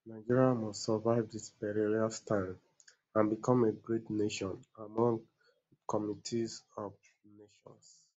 Nigeria must survive this perilous time and become a great nation among communities of